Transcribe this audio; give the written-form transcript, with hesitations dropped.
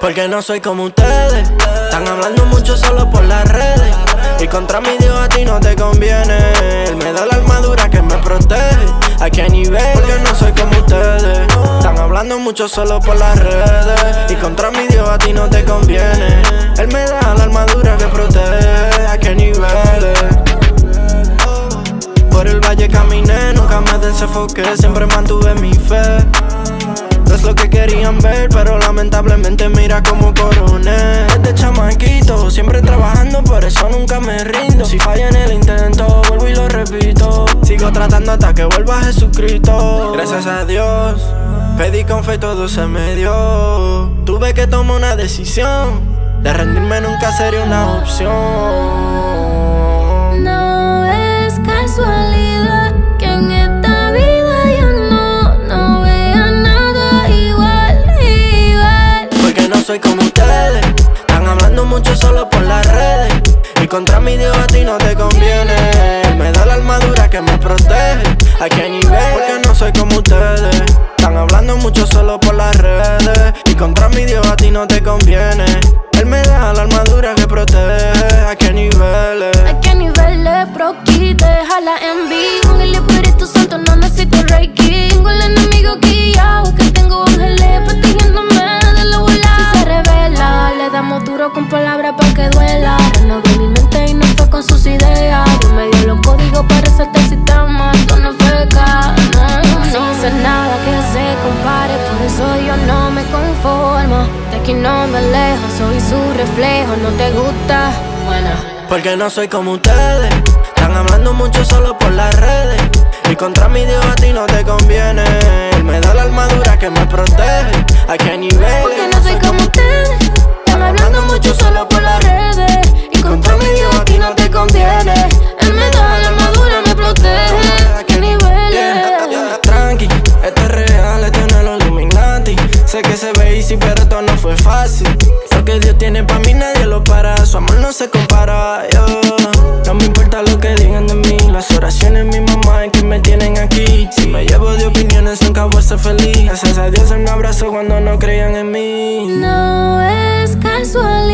Porque no soy como ustedes. Están hablando mucho solo por las redes. Y contra mi Dios a ti no te conviene. Él me da la armadura que me protege. ¿A qué nivel? Porque no soy como ustedes. Están hablando mucho solo por las redes. Y contra mi Dios a ti no te conviene. Él me da la armadura que protege. ¿A qué niveles? Por el valle caminé, nunca me desenfoqué. Siempre mantuve mi fe. No es lo que querían ver, pero lamentablemente mira cómo coroné. Desde chamaquito, siempre trabajando, por eso nunca me rindo. Si falla en el intento, vuelvo y lo repito. Sigo tratando hasta que vuelva Jesucristo. Gracias a Dios, pedí con fe y todo se me dio. Tuve que tomar una decisión. De rendirme nunca sería una opción. No es casualidad que en esta vida yo no vea nada igual. Porque no soy como ustedes. Están hablando mucho solo por las redes. Y contra mi Dios a ti no te conviene. Él me da la armadura que me protege. ¿A qué nivel? Porque no soy como ustedes. Están hablando mucho solo por las redes. Y contra mi Dios a ti no te conviene. Él me da la armadura que protege. ¿A qué niveles? ¿A qué niveles? Proqui, deja la envidia. Con el Espíritu Santo no necesito Reiki. Tengo el enemigo guiado, que tengo ángeles protegiéndome de la bola. Si se revela, le damos duro con palabras para que duela. Renové mi mente y no fue con sus ideas. Yo me dio los códigos para resaltar el sistema. Esto no feca, no hice nada que se compare. Por eso yo no me conformo. De aquí no me alejo, soy su reflejo. ¿No te gusta? Bueno. Porque no soy como ustedes. Están hablando mucho solo por las redes. Y contra mi Dios a ti no te conviene. Él me da la armadura que me protege. ¿A qué nivel? Porque no soy como ustedes. Están hablando mucho solo por las redes. Y contra mi Dios a ti no te conviene. Él me da la armadura, me protege. ¿A qué niveles? Tranqui, esto es real, esto no es los Illuminati. Sé que se ve easy, pero esto no fue fácil. Lo que Dios tiene para mí nadie lo para. Su amor no se compara, no me importa lo que digan de mí. Las oraciones mi mamá es que me tienen aquí. Si me llevo de opiniones nunca voy a ser feliz. Gracias a Dios él me abrazó cuando no creían en mí. No es casual.